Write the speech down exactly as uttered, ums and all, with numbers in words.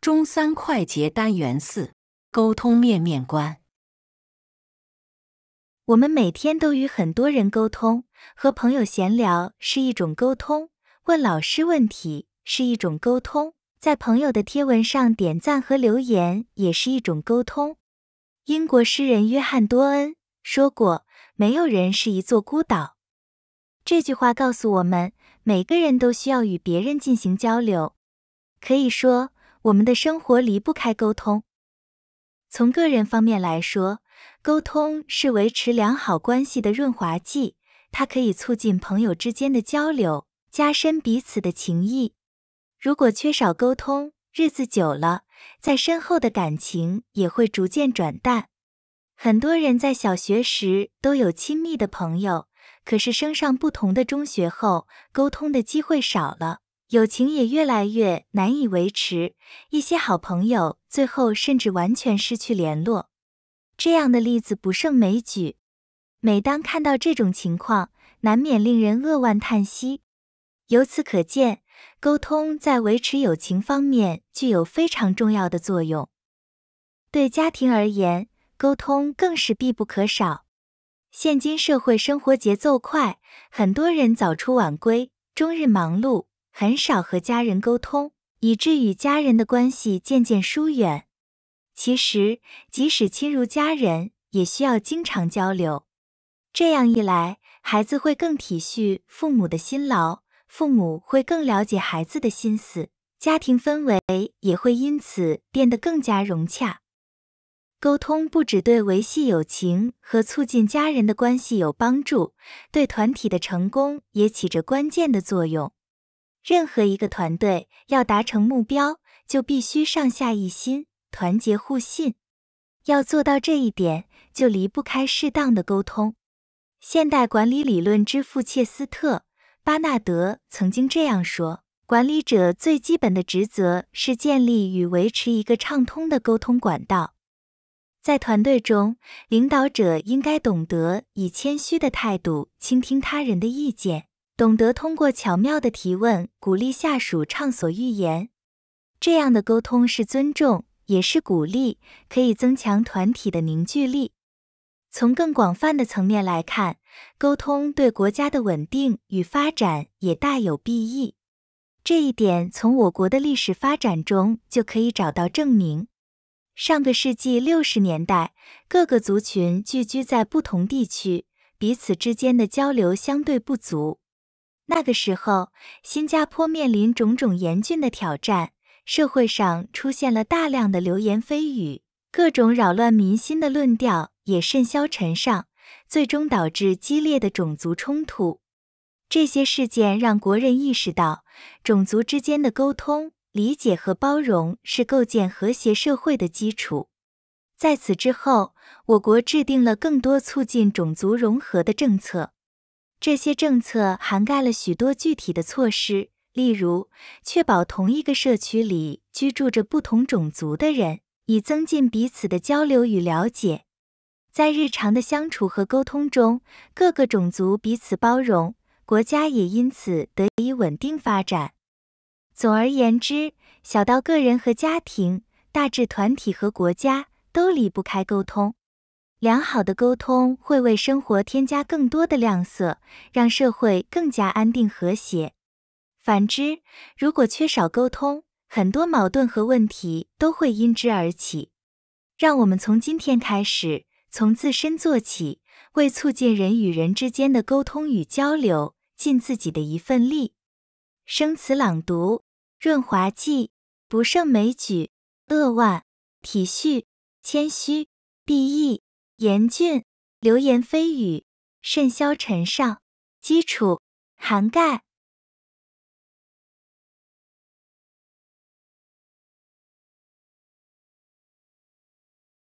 中三快捷单元四：沟通面面观。 我们每天都与很多人沟通，和朋友闲聊是一种沟通，问老师问题是一种沟通，在朋友的贴文上点赞和留言也是一种沟通。英国诗人约翰多恩说过，没有人是一座孤岛。这句话告诉我们，每个人都需要与别人进行交流。可以说，我们的生活离不开沟通。从个人方面来说，沟通是维持良好关系的润滑剂，它可以促进朋友之间的交流，加深彼此的情谊。如果缺少沟通，日子久了，再深厚的感情也会逐渐转淡。很多人在小学时都有亲密的朋友，可是升上不同的中学后，沟通的机会少了，友情也越来越难以维持，一些好朋友最后甚至完全失去联络。这样的例子不胜枚举。每当看到这种情况，难免令人扼腕叹息。由此可见，沟通在维持友情方面具有非常重要的作用。对家庭而言，沟通更是必不可少。现今社会生活节奏快，很多人早出晚归，终日忙碌，很少和家人沟通，以致与家人的关系渐渐疏远。其实，即使亲如家人，也需要经常交流。这样一来，孩子会更体恤父母的辛劳，父母会更了解孩子的心思，家庭氛围也会因此变得更加融洽。沟通不只对维系友情和促进家人的关系有帮助，对团体的成功也起着关键的作用。任何一个团队要达成目标，就必须上下一心，团结互信。要做到这一点，就离不开适当的沟通。现代管理理论之父切斯特·巴纳德曾经这样说，管理者最基本的职责是建立与维持一个畅通的沟通管道。在团队中，领导者应该懂得以谦虚的态度倾听他人的意见，懂得通过巧妙的提问鼓励下属畅所欲言。这样的沟通是尊重，也是鼓励，可以增强团体的凝聚力。从更广泛的层面来看，沟通对国家的稳定与发展也大有裨益。这一点从我国的历史发展中就可以找到证明。上个世纪六十年代，各个族群聚居在不同地区，彼此之间的交流相对不足。那个时候，新加坡面临种种严峻的挑战，社会上出现了大量的流言蜚语，各种扰乱民心的论调也甚嚣尘上，最终导致激烈的种族冲突。这些事件让国人意识到，种族之间的沟通、理解和包容是构建和谐社会的基础。在此之后，我国制定了更多促进种族融合的政策。这些政策涵盖了许多具体的措施，例如，确保同一个社区里居住着不同种族的人，以增进彼此的交流与了解。在日常的相处和沟通中，各个种族彼此包容，国家也因此得以稳定发展。总而言之，小到个人和家庭，大至团体和国家，都离不开沟通。良好的沟通会为生活添加更多的亮色，让社会更加安定和谐。反之，如果缺少沟通，很多矛盾和问题都会因之而起。让我们从今天开始，从自身做起，为促进人与人之间的沟通与交流，尽自己的一份力。生词朗读：润滑剂，不胜枚举，扼腕，体恤，谦虚，裨益，严峻，流言蜚语，甚嚣尘上，基础，涵盖，